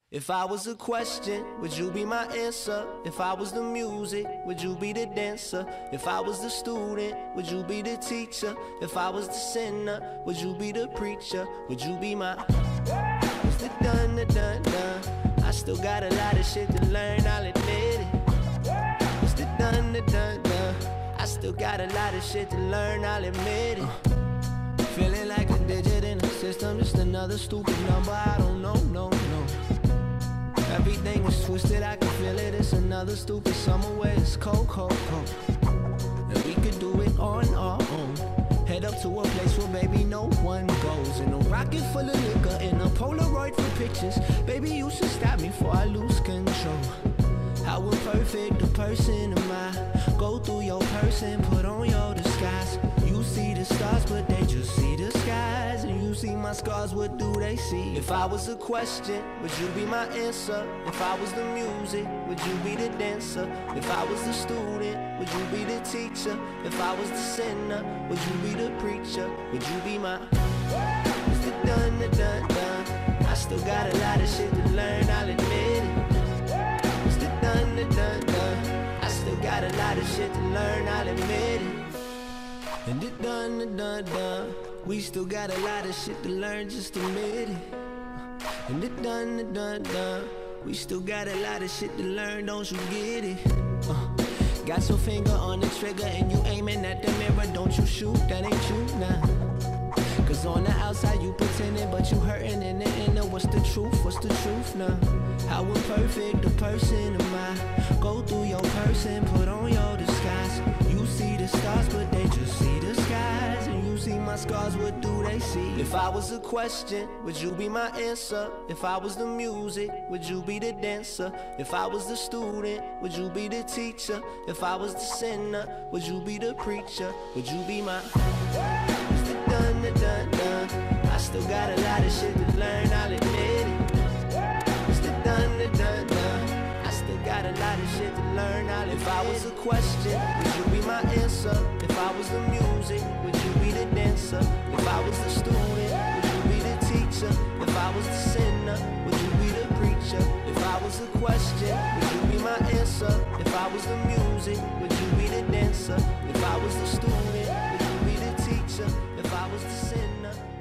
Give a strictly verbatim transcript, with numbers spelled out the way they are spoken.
If I was a question, would you be my answer? If I was the music, would you be the dancer? If I was the student, would you be the teacher? If I was the sinner, would you be the preacher? Would you be my... It's the done, the done, done. I still got a lot of shit to learn, I'll admit it. It's the done, the done, done. I still got a lot of shit to learn, I'll admit it. uh, Feeling like a digit in the system, just another stupid number, I don't know, no, no. Everything is twisted, I can feel it. It's another stupid summer where it's cold, cold, cold. And we could do it on our own. Head up to a place where baby no one goes. In a rocket full of liquor, in a Polaroid for pictures. Baby, you should stop me before I lose control. How imperfect a person am I? Go through your person, put on your disguise. You see the stars, but they just see the skies. And you see my scars, what do they see? If I was a question, would you be my answer? If I was the music, would you be the dancer? If I was the student, would you be the teacher? If I was the sinner, would you be the preacher? Would you be my... It's the done, the done, done. I still got a lot of shit to learn, I'll admit it. It's the done, the done, done. I still got a lot of shit to learn, I'll admit it. And it done, it done, done. We still got a lot of shit to learn, just admit it. And it done, it done, done. We still got a lot of shit to learn, don't you get it? Uh, got your finger on the trigger and you aiming at the mirror, don't you shoot, that ain't you, nah. Cause on the outside you pretending, but you hurting in the inner. What's the truth, what's the truth now? How imperfect a person am I? Go through your person, put on your disguise. You see the stars, but they just see the skies. And you see my scars, what do they see? If I was a question, would you be my answer? If I was the music, would you be the dancer? If I was the student, would you be the teacher? If I was the sinner, would you be the preacher? Would you be my... It's the done, the done, done. I still got a lot of shit to learn, I'll admit it. It's the done, the done, done. I still got a lot of shit to learn, I'll admit it. If I was a question, would you be my answer? If I was the music, would you be the dancer? If I was the student, would you be the teacher? If I was the sinner, would you be the preacher? If I was a question, would you be my answer? If I was the music, would you be the dancer? If I was the student, would you be the teacher? If I was the sinner,